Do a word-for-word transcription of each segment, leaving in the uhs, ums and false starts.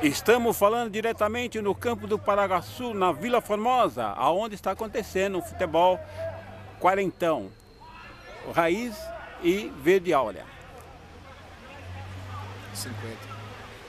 Estamos falando diretamente no campo do Paraguaçu, na Vila Formosa, aonde está acontecendo o futebol quarentão, Raiz e Verde Áurea. cinquenta.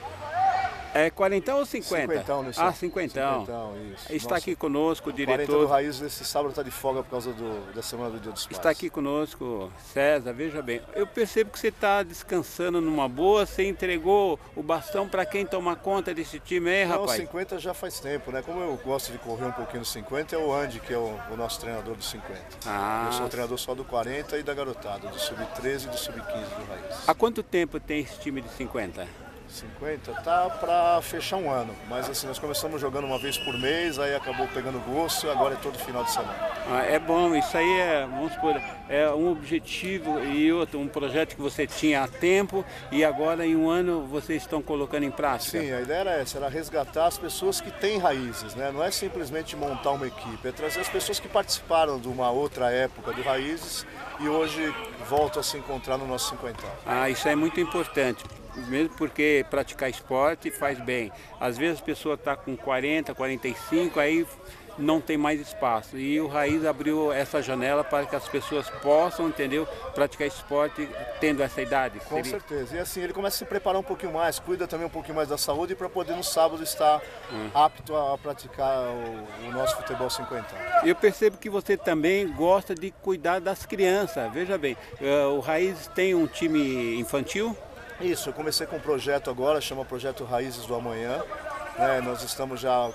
É quarentão ou cinquenta? Cinquentão, né? Ah, cinquentão. Cinquentão, isso. Está Nossa, aqui conosco o diretor. quarenta do Raiz esse sábado está de folga por causa do, da Semana do Dia dos Pais. Está aqui conosco César, veja bem. Eu percebo que você está descansando numa boa, você entregou o bastão para quem toma conta desse time aí, rapaz? Não, cinquenta já faz tempo, né? Como eu gosto de correr um pouquinho no cinquenta, é o Andy, que é o, o nosso treinador do cinquenta. Ah. Eu sou o treinador só do quarenta e da garotada, do sub treze e do sub quinze do Raiz. Há quanto tempo tem esse time de cinquenta? cinquenta tá para fechar um ano, mas assim, nós começamos jogando uma vez por mês, aí acabou pegando gosto e agora é todo final de semana. Ah, é bom, isso aí é, vamos supor, é um objetivo e outro, um projeto que você tinha há tempo e agora em um ano vocês estão colocando em prática. Sim, a ideia era essa, era resgatar as pessoas que têm raízes, né? Não é simplesmente montar uma equipe, é trazer as pessoas que participaram de uma outra época do Raízes e hoje voltam a se encontrar no nosso cinquentão. Ah, isso é muito importante. Mesmo porque praticar esporte faz bem. Às vezes a pessoa está com quarenta, quarenta e cinco, aí não tem mais espaço. E o Raiz abriu essa janela para que as pessoas possam, entendeu, praticar esporte tendo essa idade. Com Seria... certeza. E assim, ele começa a se preparar um pouquinho mais, cuida também um pouquinho mais da saúde para poder no sábado estar hum. apto a praticar o, o nosso futebol cinquentão. Eu percebo que você também gosta de cuidar das crianças. Veja bem, o Raiz tem um time infantil? Isso, eu comecei com um projeto agora, chama Projeto Raízes do Amanhã. Né? Nós estamos já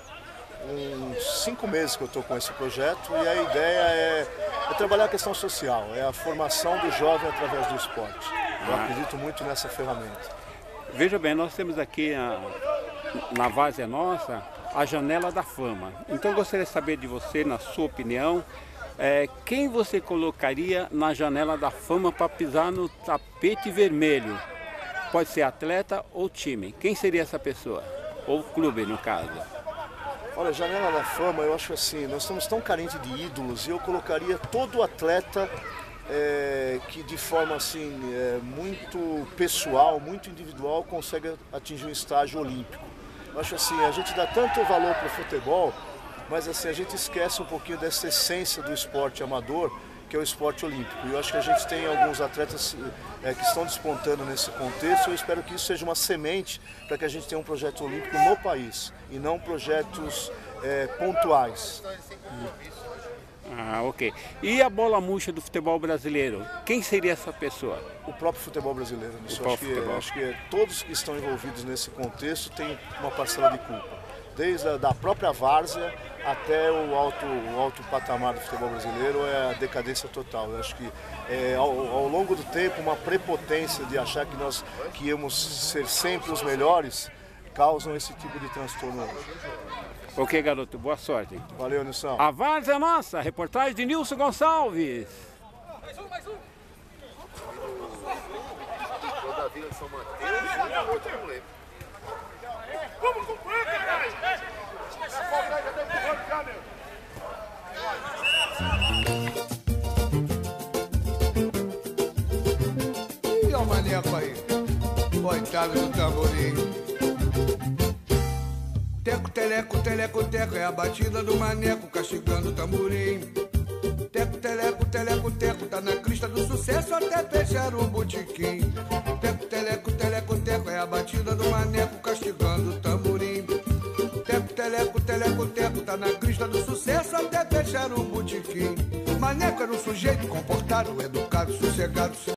uns cinco meses que eu estou com esse projeto e a ideia é, é trabalhar a questão social, é a formação do jovem através do esporte. Eu ah. acredito muito nessa ferramenta. Veja bem, nós temos aqui na, na várzea nossa a Janela da Fama. Então eu gostaria de saber de você, na sua opinião, é, quem você colocaria na Janela da Fama para pisar no tapete vermelho? Pode ser atleta ou time. Quem seria essa pessoa? Ou clube, no caso? Olha, Janela da Fama, eu acho assim, nós estamos tão carentes de ídolos e eu colocaria todo atleta é, que de forma assim, é, muito pessoal, muito individual, consegue atingir um estágio olímpico. Eu acho assim, a gente dá tanto valor para o futebol, mas assim, a gente esquece um pouquinho dessa essência do esporte amador, que é o esporte olímpico. E eu acho que a gente tem alguns atletas é, que estão despontando nesse contexto. Eu espero que isso seja uma semente para que a gente tenha um projeto olímpico no país e não projetos é, pontuais. Ah, ok. E a bola murcha do futebol brasileiro? Quem seria essa pessoa? O próprio futebol brasileiro. O acho, próprio que, futebol. acho que todos que estão envolvidos nesse contexto têm uma parcela de culpa. Desde a da própria várzea até o alto, o alto patamar do futebol brasileiro é a decadência total. Eu acho que é, ao, ao longo do tempo uma prepotência de achar que nós que íamos ser sempre os melhores causam esse tipo de transtorno hoje. Ok, garoto, boa sorte. Valeu, Nilson. A várzea é nossa, reportagem de Nilson Gonçalves. Mais um, mais um. Da Vila de São Mateus e o outro não lembro. Vamos concluir, caralho! E o maneco aí, coitado do tamborim. Teco, teleco, teleco, teco, é a batida do maneco castigando o tamborim. Teco, teleco, teleco, teco, tá na crista do sucesso até fechar o botequim. Teco, teleco, teleco, teco, é a batida do maneco castigando o tamborim. Teco, teleco, teleco, teco, tá na crista do sucesso até fechar o botequim. Maneco era um sujeito comportado, educado, sossegado.